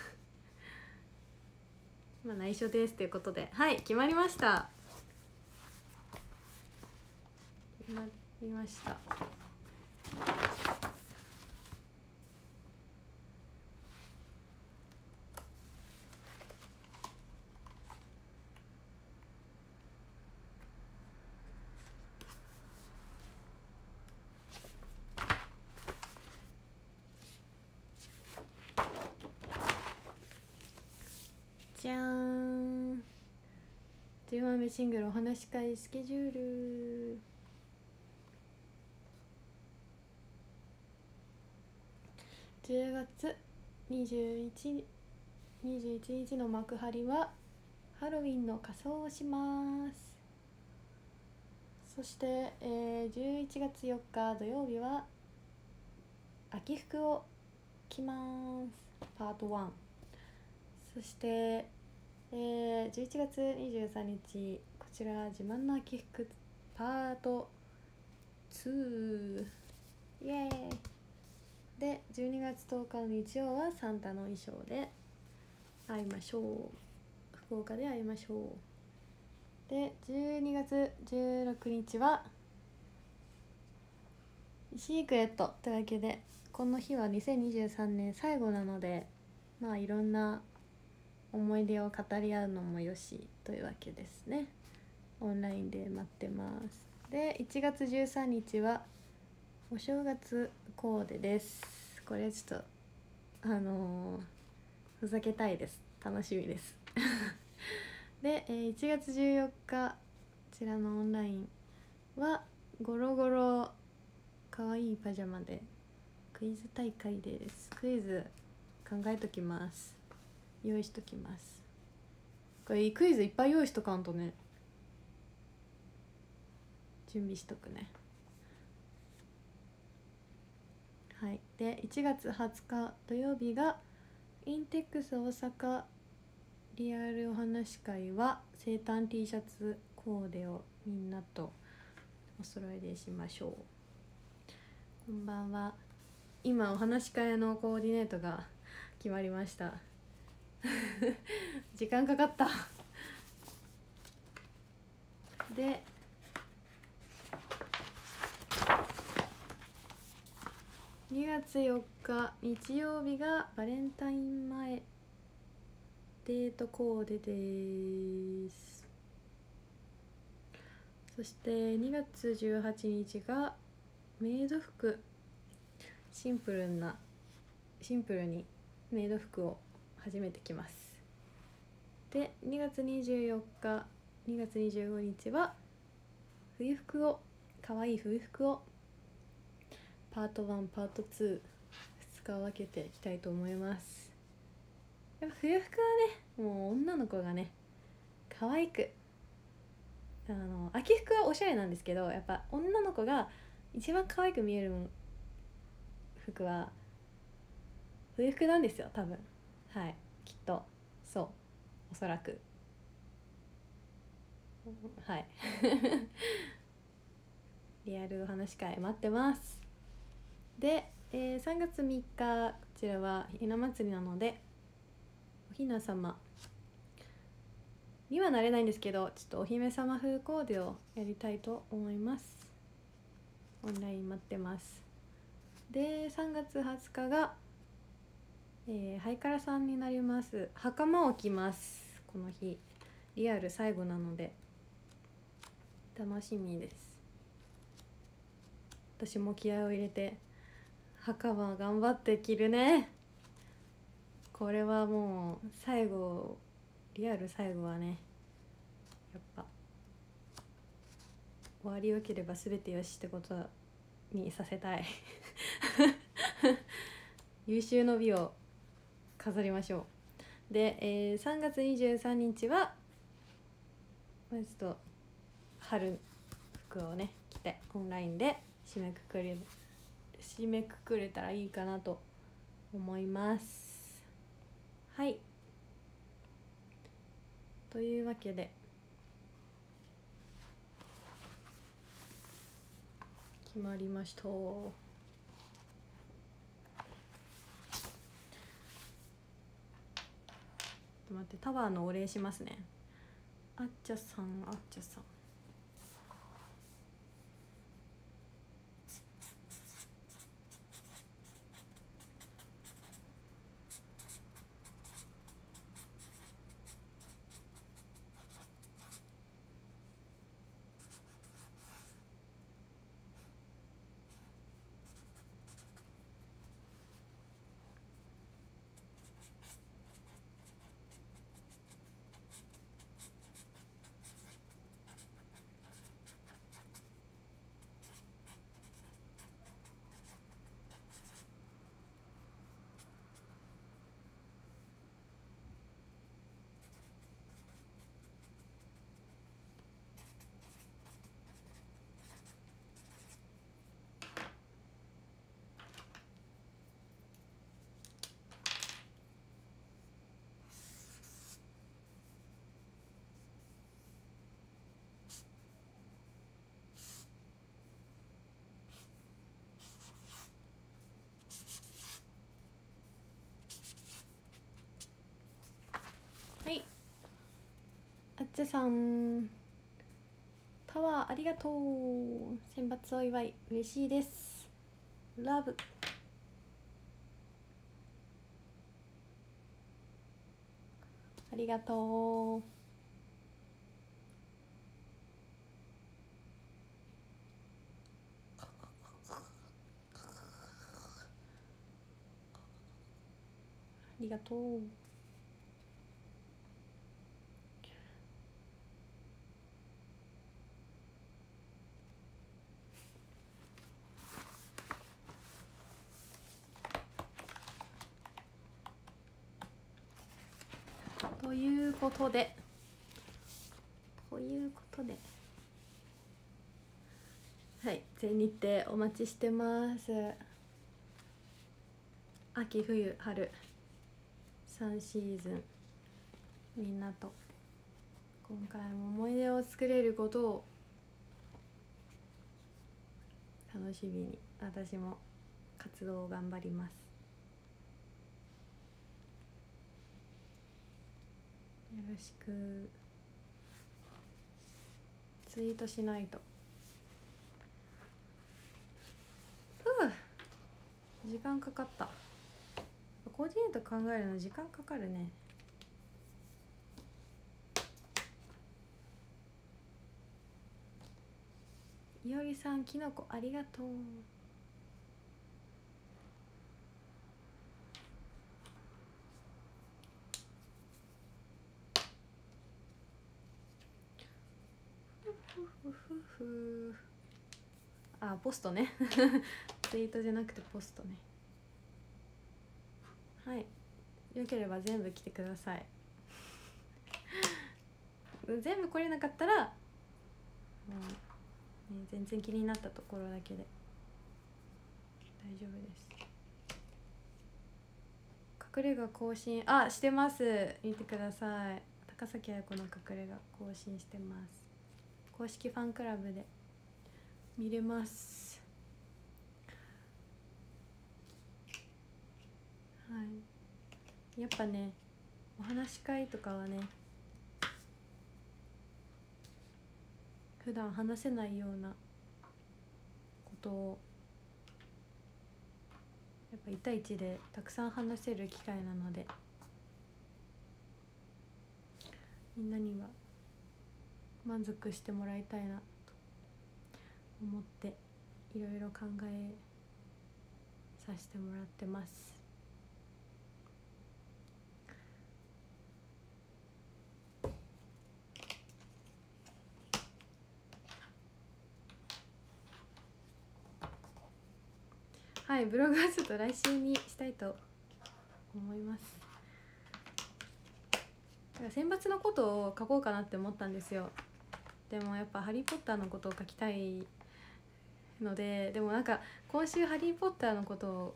まあ内緒ですということで、はい、決まりました。決まりました。じゃーん、10枚目シングルお話し会スケジュール。 10月21日の幕張はハロウィンの仮装をします。そして、11月4日土曜日は秋服を着ますパート1。そして、11月23日こちら自慢の秋服パート2イエーイで、12月10日の日曜はサンタの衣装で会いましょう。福岡で会いましょう。で、12月16日はシークレットというわけで、この日は2023年最後なので、まあいろんな思い出を語り合うのもよしというわけですね。オンラインで待ってます。で、1月13日はお正月コーデです。これちょっとふざけたいです。楽しみですで、1月14日こちらのオンラインはゴロゴロかわいいパジャマでクイズ大会です。クイズ考えときます。用意しときます。これクイズいっぱい用意しとかんとね。準備しとくね。はい。で、1月20日土曜日がインテックス大阪リアルお話し会は生誕 T シャツコーデをみんなとお揃いでしましょう。こんばんは。今お話し会のコーディネートが決まりました時間かかったで、2月4日日曜日がバレンタイン前デートコーデです。そして2月18日がメイド服、シンプルにメイド服を初めて着ます。で、2月24日2月25日は冬服を、かわいい冬服をパート1パート2 2日分けていきたいと思います。やっぱ冬服はね、もう女の子がね可愛く、秋服はおしゃれなんですけど、やっぱ女の子が一番可愛く見える服は冬服なんですよ、多分。はい、きっとそう、おそらくはいリアルお話し会待ってます。で、3月3日こちらはひな祭りなので、おひな様にはなれないんですけど、ちょっとお姫様風コーデをやりたいと思います。オンライン待ってます。で、3月20日が、ハイカラさんになります。袴を着ます。この日リアル最後なので楽しみです。私も気合を入れて袴頑張って着るね。これはもう最後、リアル最後はね、やっぱ終わりよければ全てよしってことにさせたい優秀の美を飾りましょう。で、3月23日はちょっと春服をね着てオンラインで締めくくれたらいいかなと思います。はい、というわけで決まりました。ちょっと待って、タワーのお礼しますね。あっちゃさんつさん、タワーありがとう。選抜お祝い嬉しいです。ラブ。ありがとう。ありがとう。ということではい、全日程お待ちしてます。秋冬春3シーズン、みんなと今回も思い出を作れることを楽しみに、私も活動を頑張ります。よろしく。ツイートしないと。時間かかった。コーディネート考えるの時間かかるね。いおりさん、きのこありがとう。あ、ポストねツイートじゃなくてポストね。はい、よければ全部来てください全部来れなかったらもう、ね、全然気になったところだけで大丈夫です。隠れ家更新してます。見てください。高崎彩子の隠れ家更新してます。公式ファンクラブで見れます。はい、やっぱね、お話し会とかはね、普段話せないようなことをやっぱ1対1でたくさん話せる機会なので、みんなには満足してもらいたいなと思っていろいろ考えさせてもらってます。はい、ブログはちょっと来週にしたいと思います。選抜のことを書こうかなって思ったんですよ。でもやっぱハリーポッターのことを書きたいので、でもなんか今週ハリーポッターのことを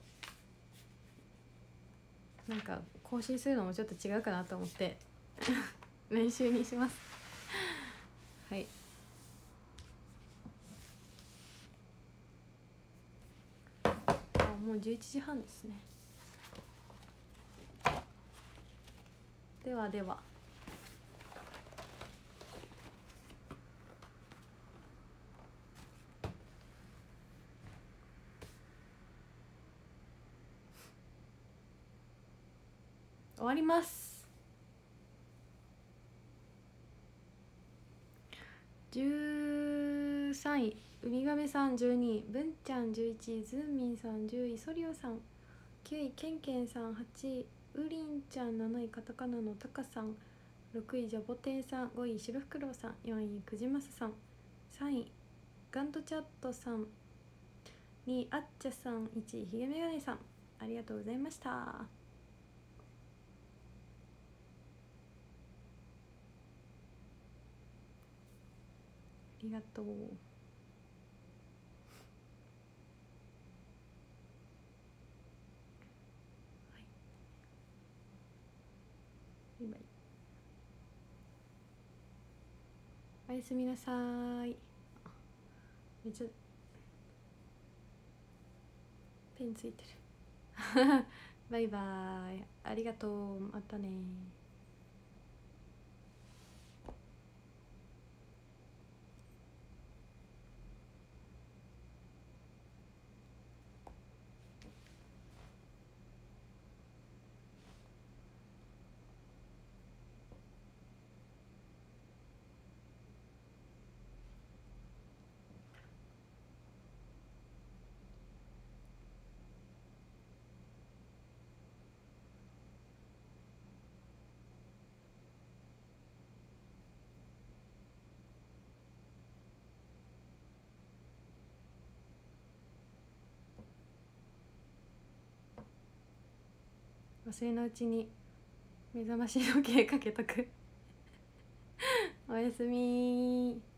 なんか更新するのもちょっと違うかなと思って練習にしますはい。もう11時半ですね。ではでは。終わります。13位ウミガメさん、12位文ちゃん、11位ズンミンさん、10位ソリオさん、9位ケンケンさん、8位ウリンちゃん、7位カタカナのタカさん、6位ジャボテンさん、5位シロフクロウさん、4位クジマスさん、3位ガントチャットさん、2位あっちゃさん、1位ヒゲメガネさん、ありがとうございました。ありがとう。バイバイ。おやすみなさい。めっちゃペンついてるバイバイ。ありがとう。またね。 忘れのうちに目覚まし時計かけとくおやすみ。